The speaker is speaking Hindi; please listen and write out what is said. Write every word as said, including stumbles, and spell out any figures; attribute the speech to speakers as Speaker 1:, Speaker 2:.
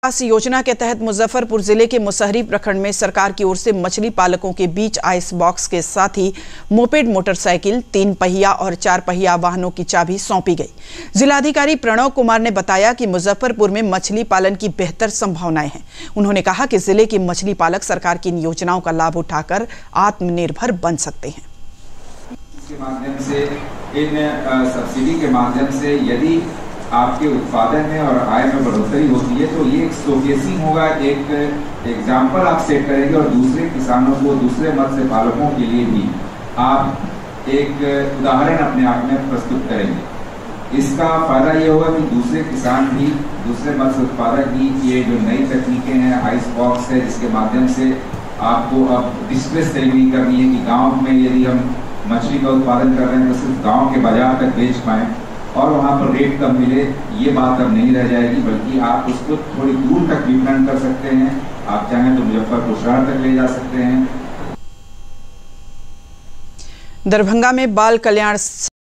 Speaker 1: विकास योजना के तहत मुजफ्फरपुर जिले के मुसहरी प्रखंड में सरकार की ओर से मछली पालकों के बीच आइस बॉक्स के साथ ही मोपेड मोटरसाइकिल, तीन पहिया और चार पहिया वाहनों की चाबी सौंपी गई। जिलाधिकारी प्रणव कुमार ने बताया कि मुजफ्फरपुर में मछली पालन की बेहतर संभावनाएं हैं। उन्होंने कहा कि जिले के मछली पालक सरकार की इन योजनाओं का लाभ उठाकर आत्मनिर्भर बन सकते हैं।
Speaker 2: इसके माध्यम से, इन सब्सिडी के माध्यम से यदि आपके उत्पादन में और आय में बढ़ोतरी होती है तो ये एक शोकेसिंग होगा, एक एग्जाम्पल आप सेट करेंगे और दूसरे किसानों को, दूसरे मत्स्य पालकों के लिए भी आप एक उदाहरण अपने आप में प्रस्तुत करेंगे। इसका फायदा ये होगा कि दूसरे किसान भी, दूसरे मत्स्य उत्पादक भी ये जो नई तकनीकें हैं, आइस बॉक्स है जिसके माध्यम से आपको अब डिस्ट्रेस डिलीवरी करनी है कि गाँव में यदि हम मछली का उत्पादन कर रहे हैं तो सिर्फ गाँव के बाजार तक बेच पाएँ और वहाँ पर रेट कम मिले, ये बात अब नहीं रह जाएगी, बल्कि आप उसको थोड़ी दूर तक विपणन कर सकते हैं। आप चाहें तो मुजफ्फरपुर शहर तक ले जा सकते हैं।
Speaker 1: दरभंगा में बाल कल्याण